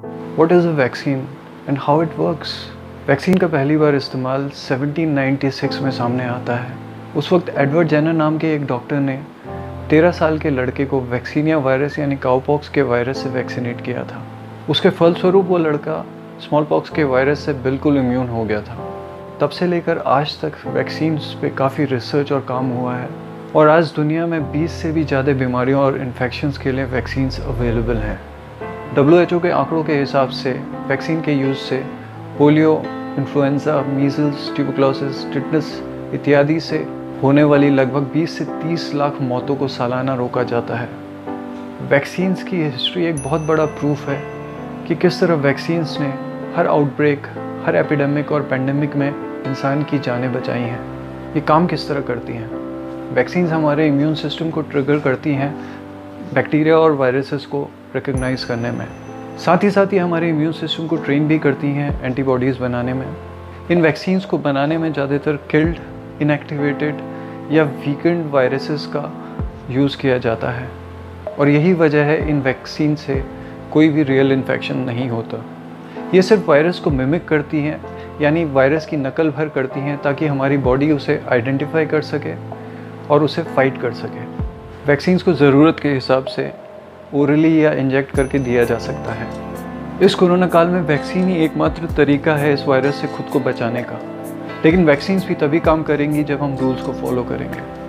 What is a vaccine and how it works? Vaccine का पहली बार इस्तेमाल 1796 में सामने आता है। उस वक्त एडवर्ड जेनर नाम के एक डॉक्टर ने 13 साल के लड़के को वैक्सीनिया वायरस यानी काउपॉक्स के वायरस से वैक्सीनेट किया था। उसके फलस्वरूप वो लड़का स्मॉल पॉक्स के वायरस से बिल्कुल इम्यून हो गया था। तब से लेकर आज तक वैक्सीन्स पे काफ़ी रिसर्च और काम हुआ है और आज दुनिया में 20 से भी ज़्यादा बीमारियों और इन्फेक्शंस के लिए वैक्सीन्स अवेलेबल हैं। WHO के आंकड़ों के हिसाब से वैक्सीन के यूज़ से polio, influenza, measles, tuberculosis, tetanus इत्यादि से होने वाली लगभग 20 से 30 लाख मौतों को सालाना रोका जाता है। वैक्सीन्स की हिस्ट्री एक बहुत बड़ा प्रूफ है कि किस तरह वैक्सीन्स ने हर आउटब्रेक, हर एपिडेमिक और पेंडेमिक में इंसान की जानें बचाई हैं। ये काम किस तरह करती हैं? वैक्सीन्स हमारे इम्यून सिस्टम को ट्रिगर करती हैं बैक्टीरिया और वायरसेस को रिकग्नाइज़ करने में। साथ ही हमारे इम्यून सिस्टम को ट्रेन भी करती हैं एंटीबॉडीज़ बनाने में। इन वैक्सीन्स को बनाने में ज़्यादातर किल्ड, इनएक्टिवेटेड या वीकेंड वायरसेस का यूज़ किया जाता है और यही वजह है इन वैक्सीन से कोई भी रियल इन्फेक्शन नहीं होता। ये सिर्फ वायरस को मिमिक करती हैं, यानी वायरस की नकल भर करती हैं ताकि हमारी बॉडी उसे आइडेंटिफाई कर सके और उसे फाइट कर सके। वैक्सीन्स को ज़रूरत के हिसाब से ओरली या इंजेक्ट करके दिया जा सकता है। इस कोरोना काल में वैक्सीन ही एकमात्र तरीका है इस वायरस से खुद को बचाने का। लेकिन वैक्सीन्स भी तभी काम करेंगी जब हम रूल्स को फॉलो करेंगे।